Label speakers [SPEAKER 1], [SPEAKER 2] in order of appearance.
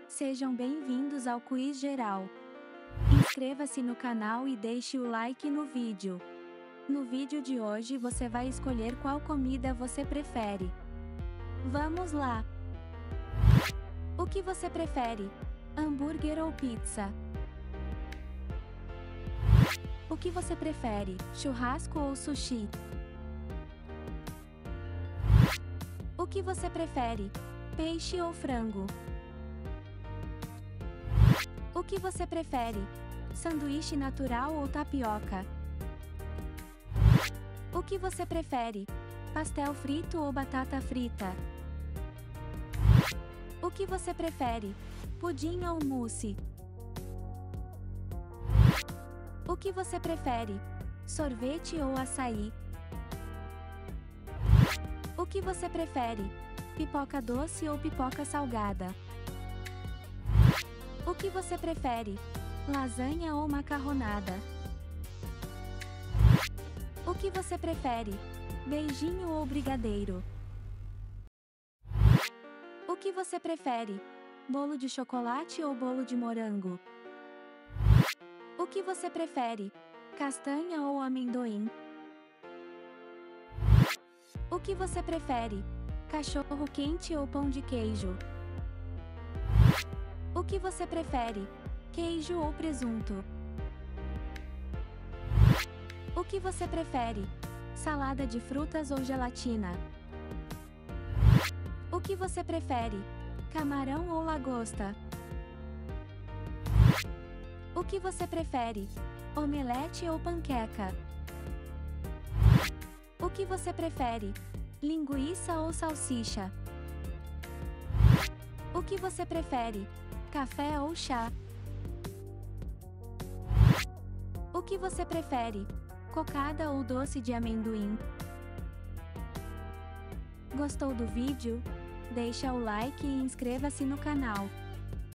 [SPEAKER 1] Sejam bem-vindos ao quiz geral. Inscreva-se no canal e deixe o like no vídeo. No vídeo de hoje você vai escolher qual comida você prefere. Vamos lá! O que você prefere? Hambúrguer ou pizza? O que você prefere? Churrasco ou sushi? O que você prefere? Peixe ou frango? O que você prefere? Sanduíche natural ou tapioca? O que você prefere? Pastel frito ou batata frita? O que você prefere? Pudim ou mousse? O que você prefere? Sorvete ou açaí? O que você prefere? Pipoca doce ou pipoca salgada? O que você prefere? Lasanha ou macarronada? O que você prefere? Beijinho ou brigadeiro? O que você prefere? Bolo de chocolate ou bolo de morango? O que você prefere? Castanha ou amendoim? O que você prefere? Cachorro quente ou pão de queijo? O que você prefere? Queijo ou presunto? O que você prefere? Salada de frutas ou gelatina? O que você prefere? Camarão ou lagosta? O que você prefere? Omelete ou panqueca? O que você prefere? Linguiça ou salsicha? O que você prefere? Café ou chá? O que você prefere? Cocada ou doce de amendoim? Gostou do vídeo? Deixa o like e inscreva-se no canal.